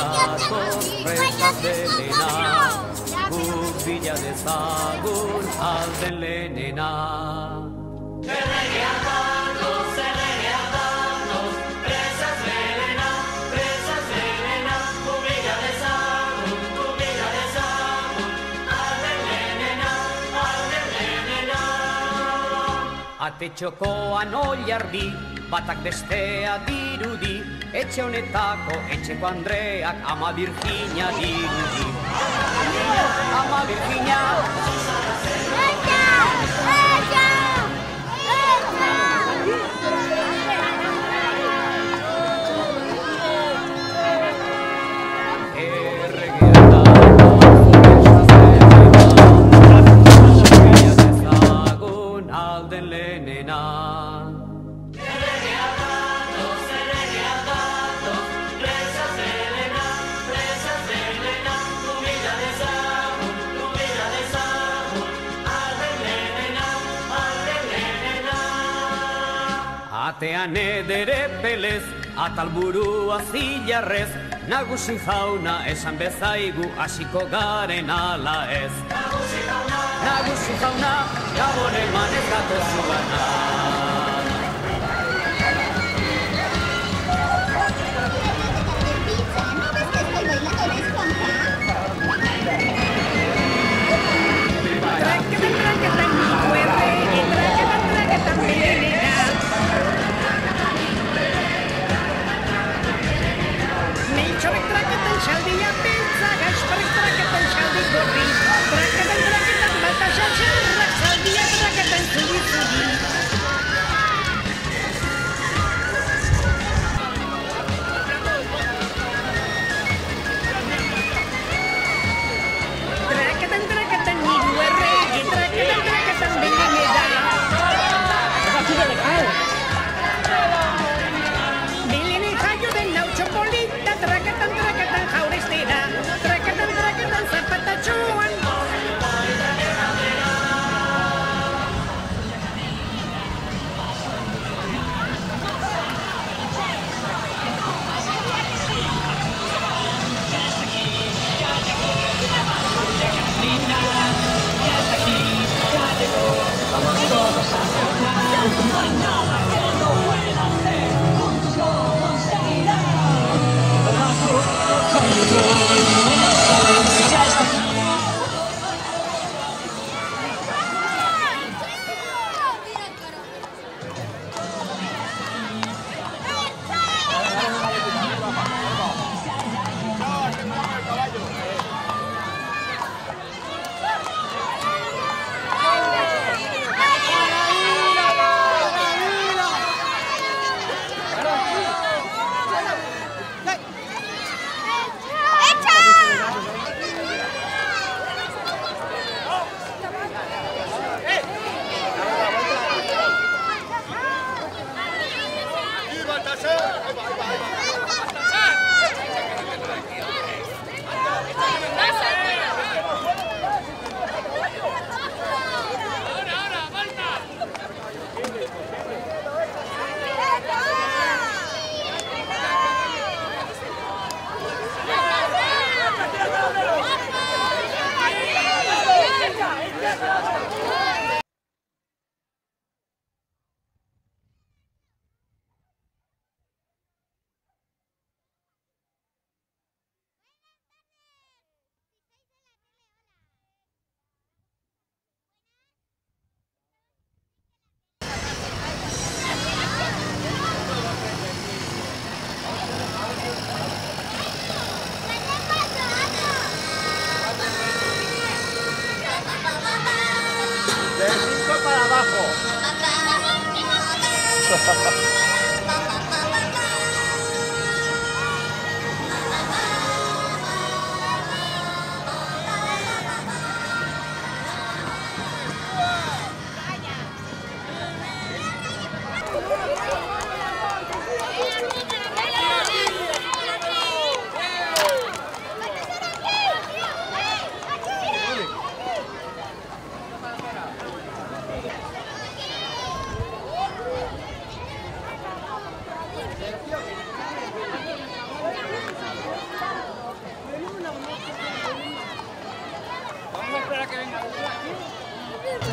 Fresas de lena, Villa de Sagun, alden lenena. Ate txokoan oilardi, batak bestea dirudi, etxe honetako etxeko Andreak ama Virginia dirudi. Ama Virginia! Atean edere pelez, atalburua zilarrez, nagusi jauna esan bezaigu hasiko garen ala ez. Nagusi jauna, gabon eman ez gatozu gana.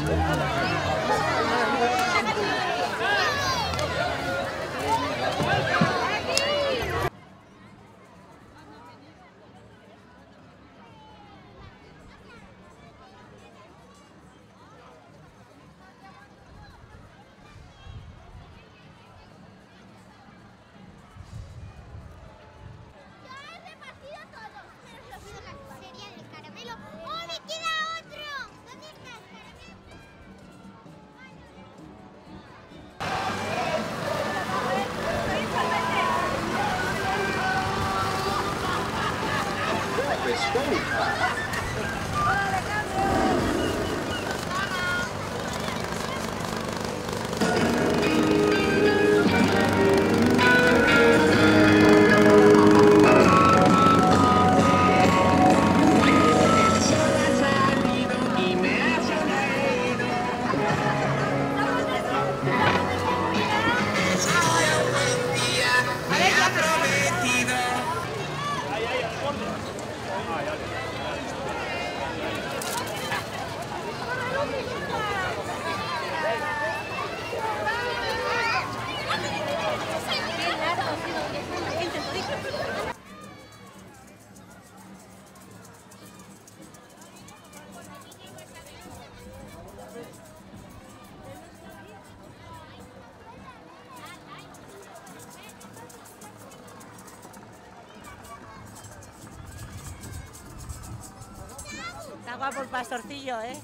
Está guapo el pastorcillo, ¿eh?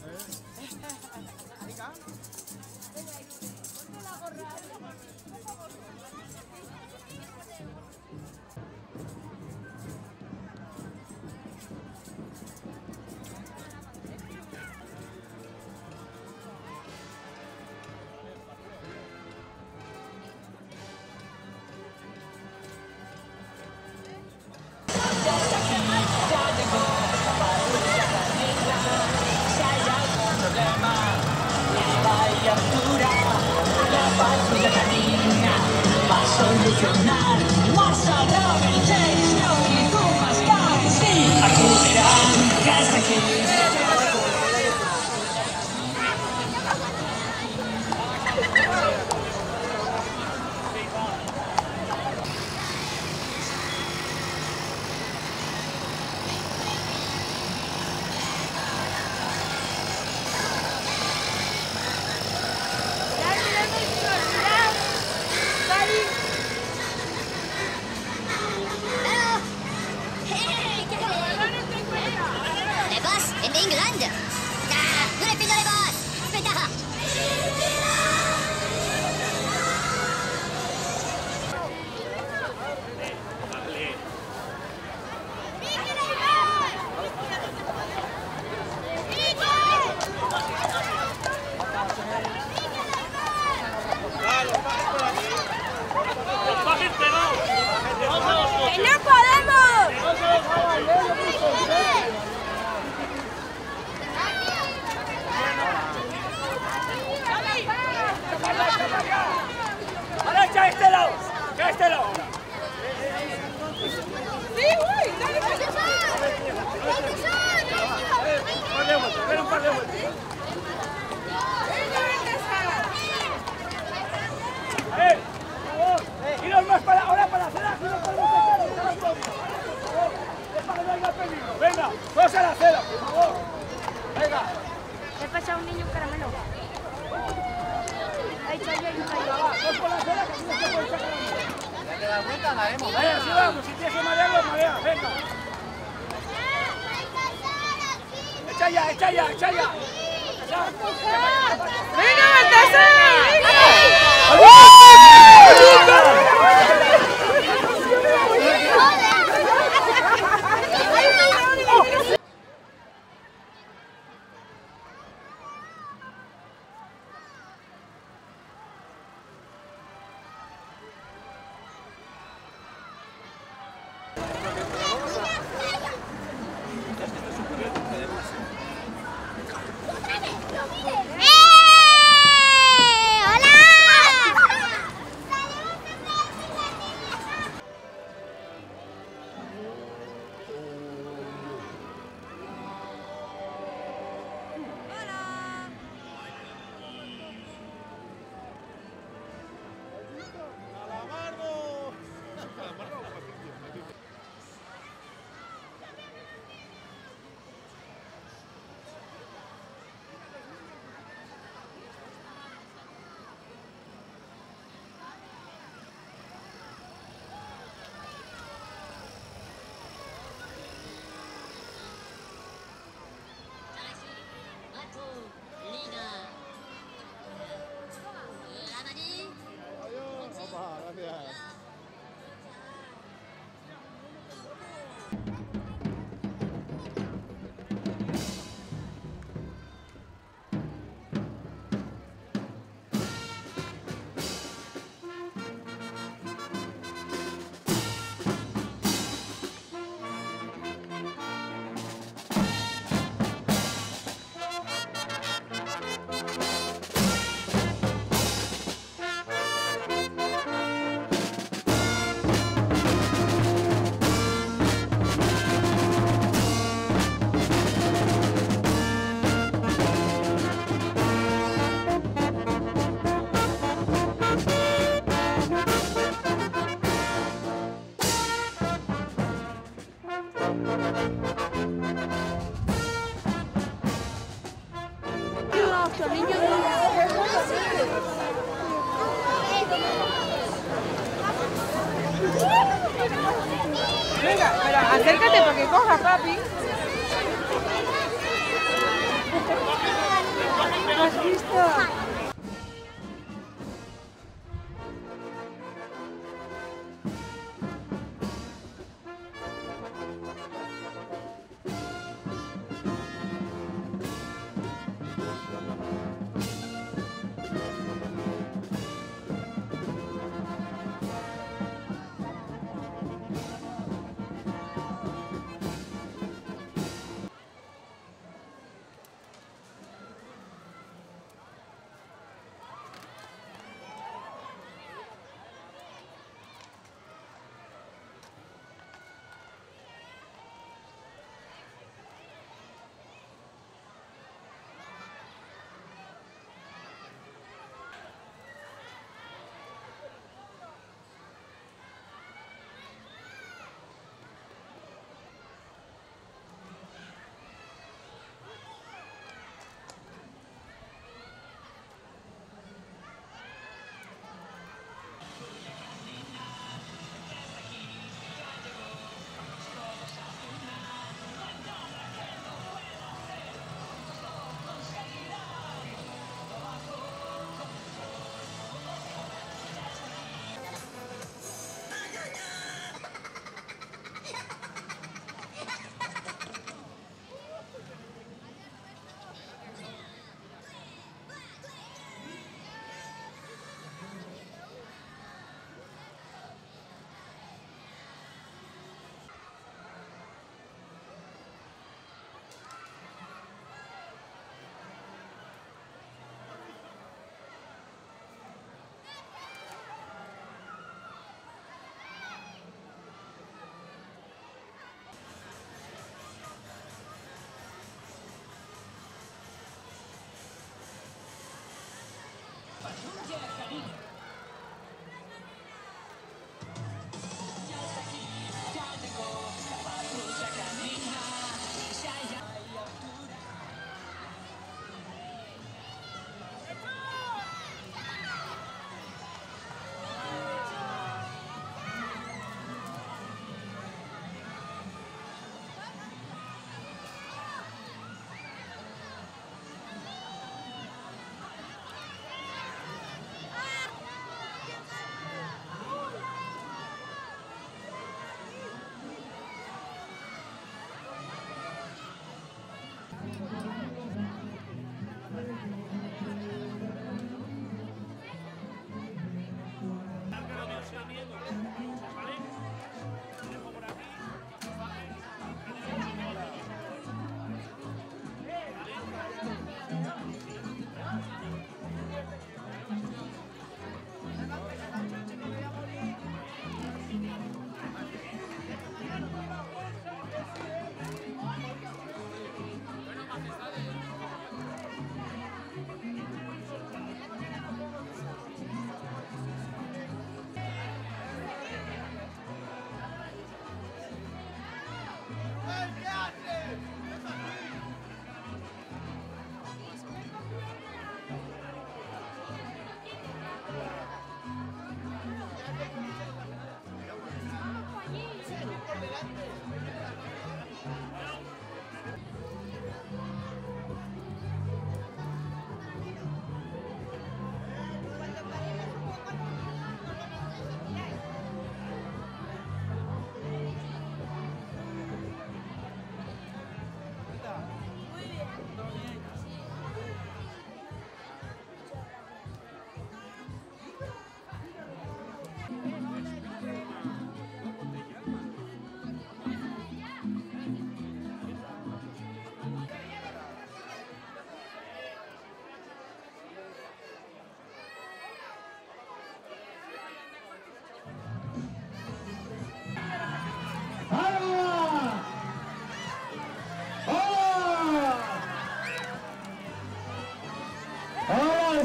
Venga, todos a la acera, por favor. Venga. Le he pasado a un niño un caramelo. Ahí está yo y un Venga, va, todos por la acera, que aquí no se puede sacar. Ya que da vuelta, la hemos. Venga, así vamos, si tienes que marearlo, marea, venga. Echa ya, echa ya, echa ya. ¡Venga, Baltasar! Venga, pero acércate para que coja, papi. ¿Has visto?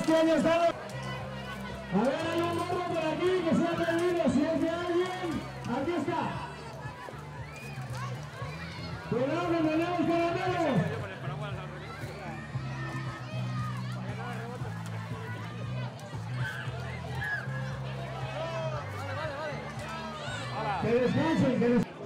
que haya estado. A ver, hay un gorro por aquí que se ha perdido. Si es de alguien, aquí está. Cuidado que tenemos caramelos. Que descansen, que descansen.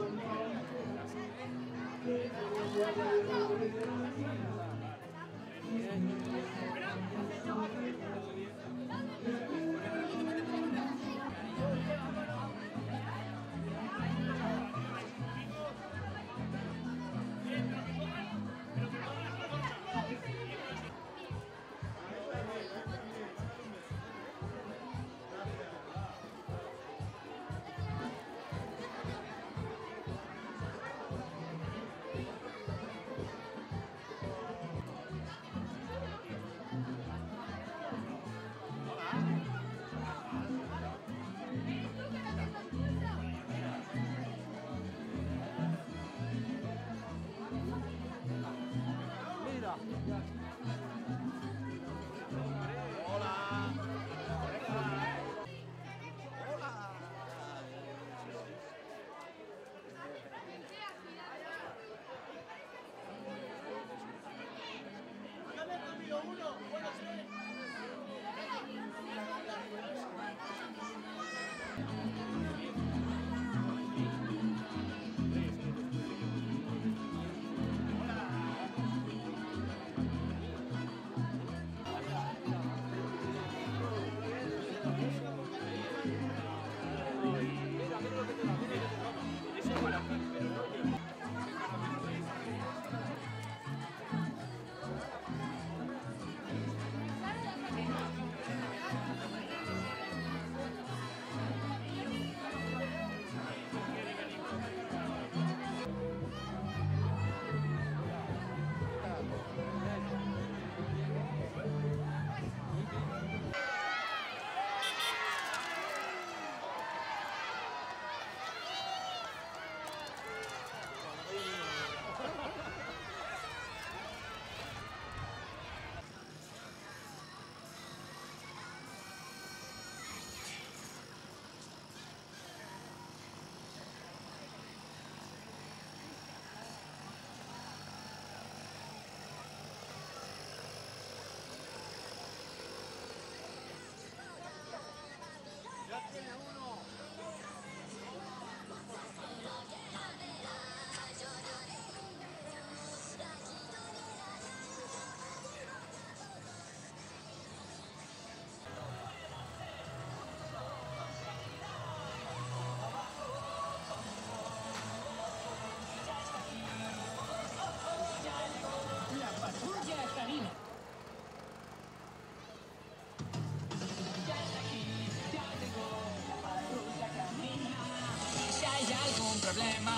Problema,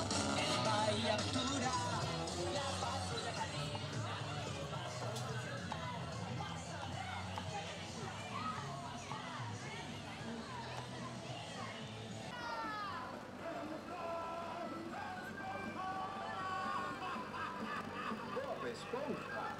el Bahía Altura, la patrulla canina. Bob Esponja.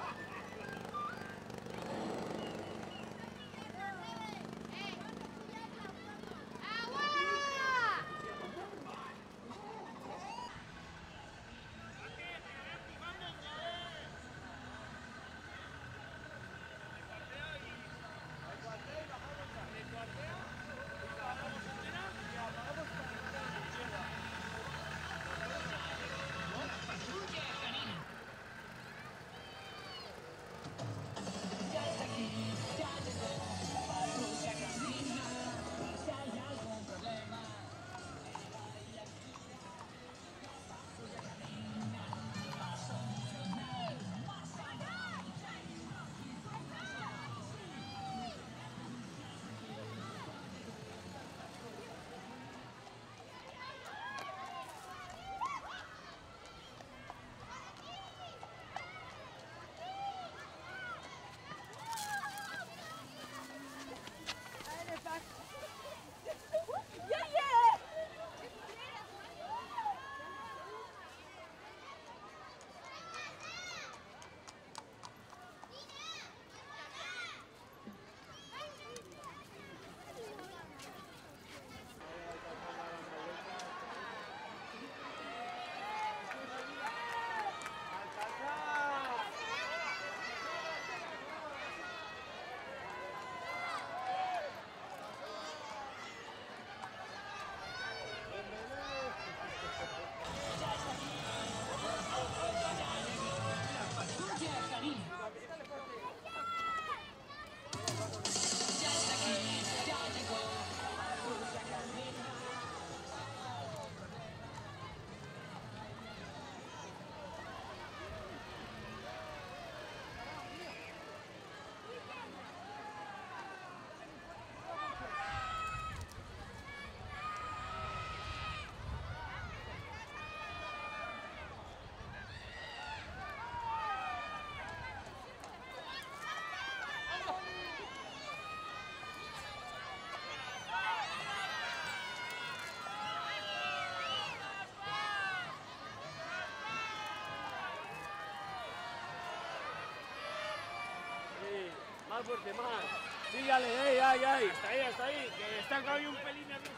Más fuerte, más. Sígale, ahí. Hasta ahí, que está hoy un pelín nervioso.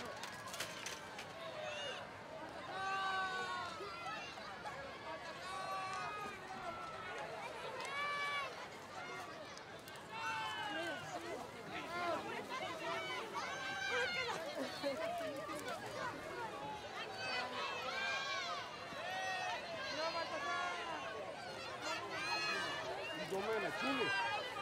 Chulo.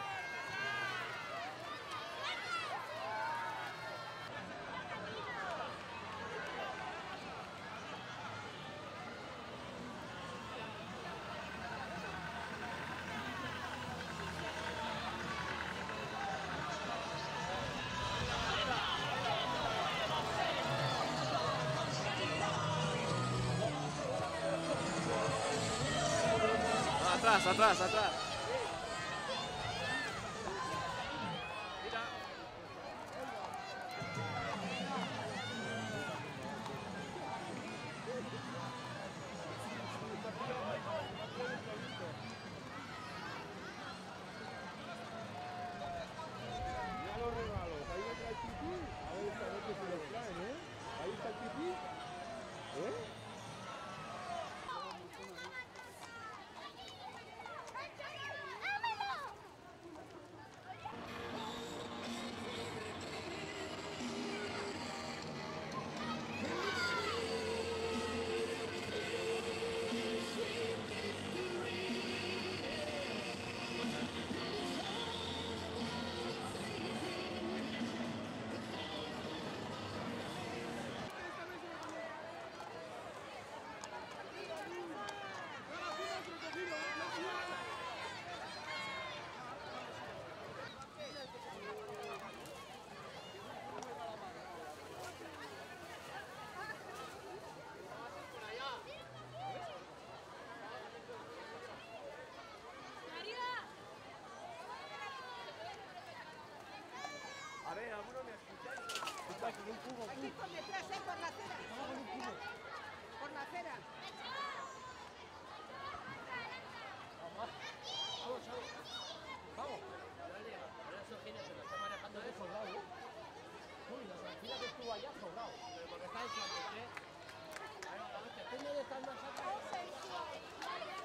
Atrás. Ya los regalos, ahí está el pipí. A ver esta vez que se los traen, ¿eh? Ahí está el pipí. ¿Eh? A ver, ¿alguno me escucháis? Está con un cubo. Hay que ir por detrás, por la acera. Por la acera. Vamos. Ahora esos gines se lo está manejando de soldado, ¿eh? Uy, la tranquila que estuvo allá sobrado. Pero porque está hecho antes, ¿eh? Depende de estar más atrás.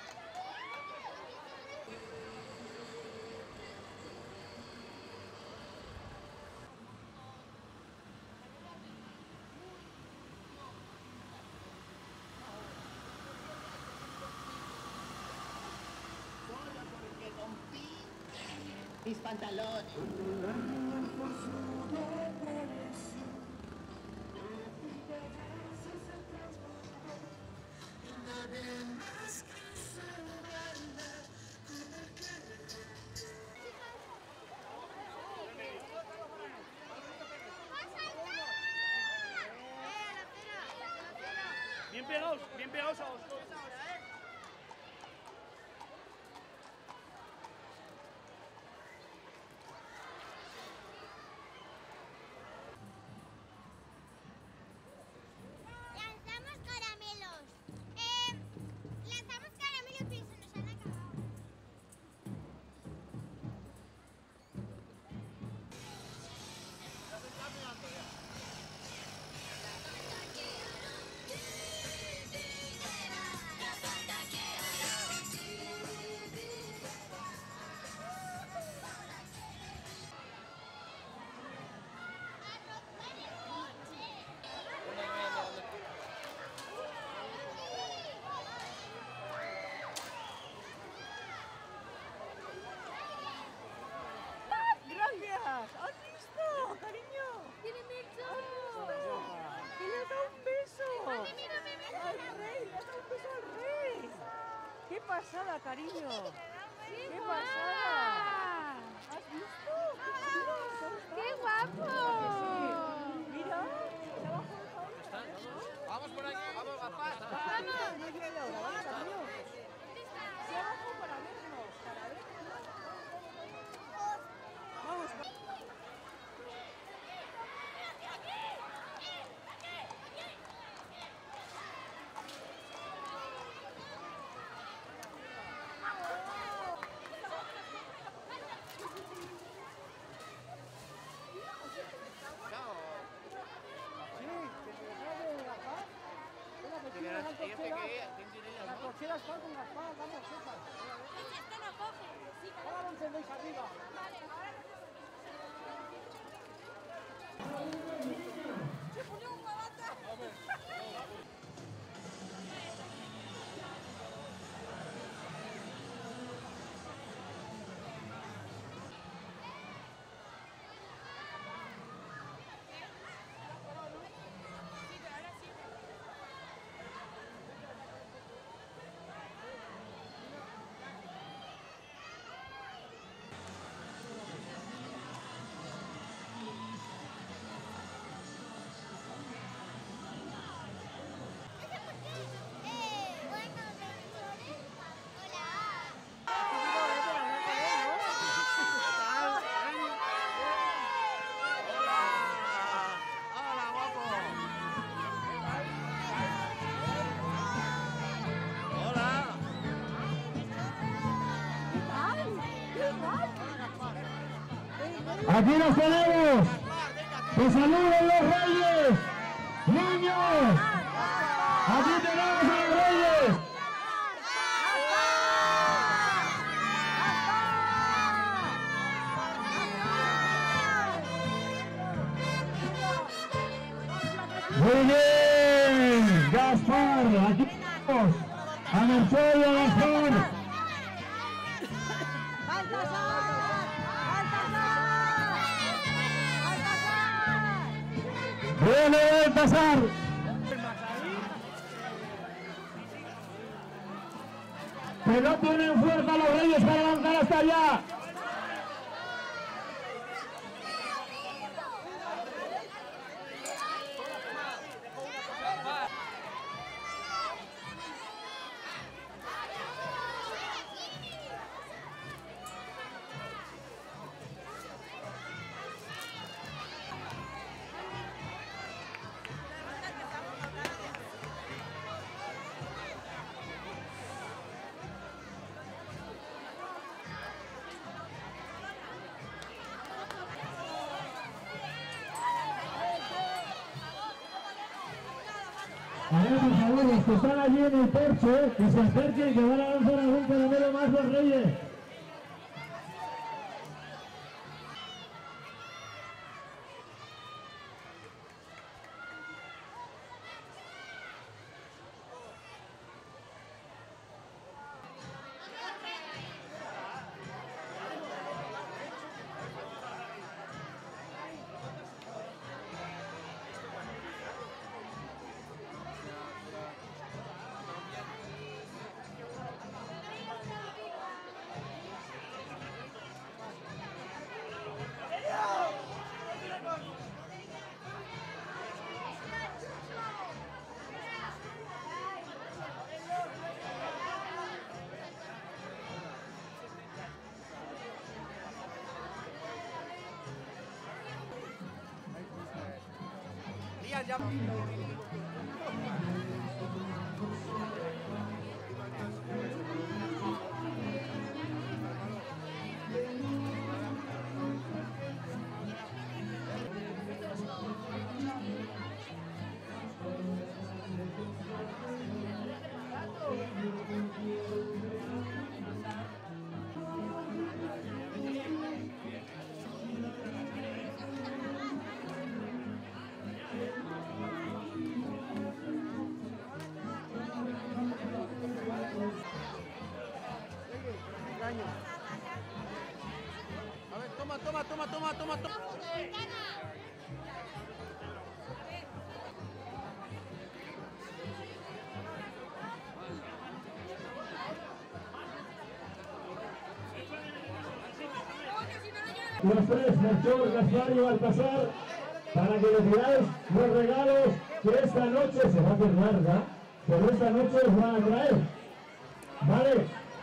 Mis pantalones. Bien pegados a vosotros. ¿Has visto, cariño? ¡Tiene beso! ¡Que le ha dado un beso! ¡Al rey! ¡Le ha dado un beso al rey! ¡Qué pasada, cariño! ¡Qué pasada! ¿Has visto? ¡Qué guapo! Mira, se ha bajado. Vamos por aquí, vamos, papá. ¡Vamos! No llega Laura, vamos, cariño. Se ha bajado para vernos, para vernos. Vamos, Las cocheras van con Gaspar, vamos, César. Este no coge. Sí, Ahora lo encendéis arriba. vale, ahora Se pone un huevata. Aquí nos tenemos. ¡Que saluden los reyes! ¡Niños! Aquí tenemos a los reyes. Muy bien, Gaspar. Aquí tenemos a Mercedes y a Gaspar. ¡Viene Baltasar! ¡Que no tienen fuerza los reyes para lanzar hasta allá! A ver, por favor, los que están allí en el porche, que se acerquen, que van a lanzar algún caramelo más los reyes. A ver, toma. Los tres, Melchor, Gaspar y Baltasar, para que le pidáis los regalos que esta noche se va a hacer larga, pero esta noche os van a traer. ¿Vale?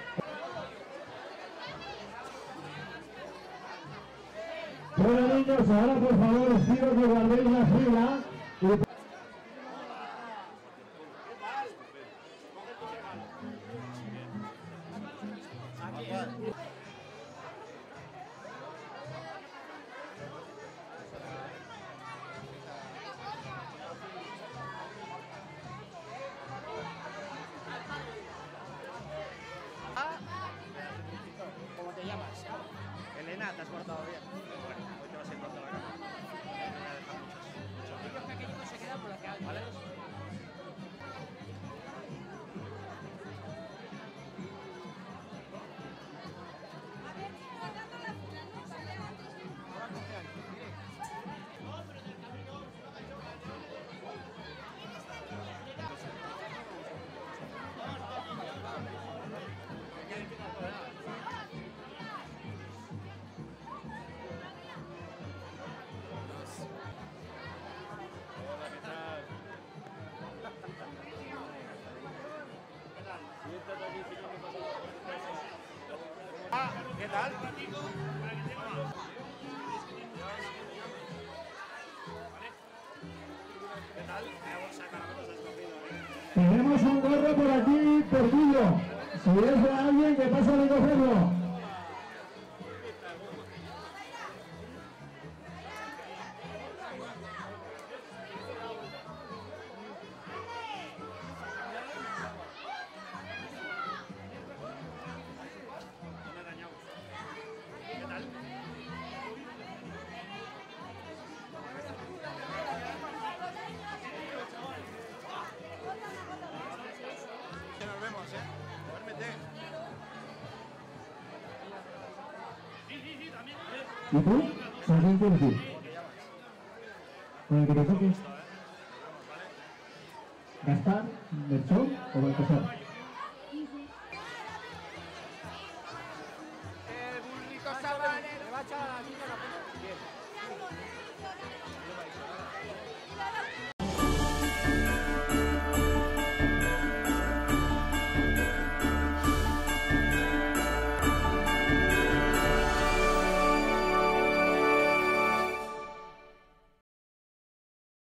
Bueno, niños, ahora por favor os pido que guardéis la fila y... te has cortado bien. Bueno, hoy te vas a ir cortando la cara. Me voy a dejar muchos vídeos pequeñitos se quedan por lo que hago, ¿vale? ¿Qué tal? ¿Qué tal? Tenemos un gorro por aquí perdido. Si es de alguien que pasa a recogerlo. Que nos vemos, Duérmete. ¿Y tú? ¿Con quién quieres ir? ¿Con el que te toque? ¿Gaspar, Merchón o Baltasar? El burrito sabanero. Me va a echar a la niña la pena. Bien.